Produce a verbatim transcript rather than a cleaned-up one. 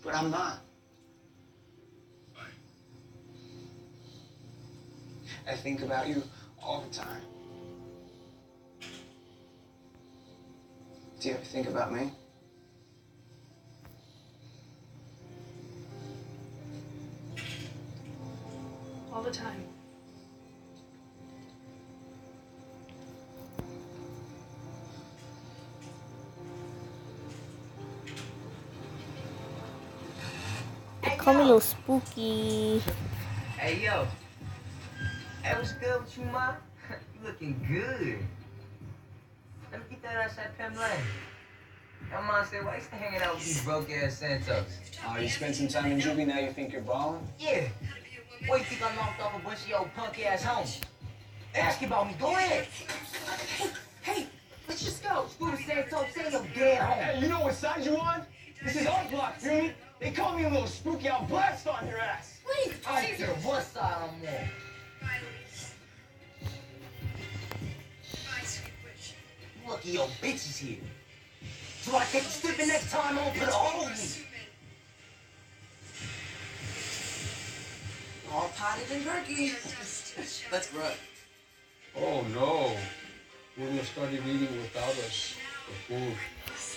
but I'm not. I think about you all the time. Do you ever think about me? All the time. Come a little spooky. Hey, yo. Hey, what's good with you, ma? You looking good. Let me get that outside Pam Lane. Your mom said, why you still hanging out with these broke-ass Santos? Oh, you spent some time in juvie, now you think you're balling? Yeah. Why you think I knocked off a bunch of your punk-ass homies? Ask about me. Go ahead. Hey, hey, let's just go. Screw the Santos. Say your dead home. Hey, you know what side you on? This is our block, feel me? They call me a little spooky, I'll blast on your ass. Please, I don't care what side I'm on. Lucky your bitch is here. So I take the stripping next time, I'll put a hole in me. All potted and turkey. Let's run. Oh no. Julio started eating without us for food.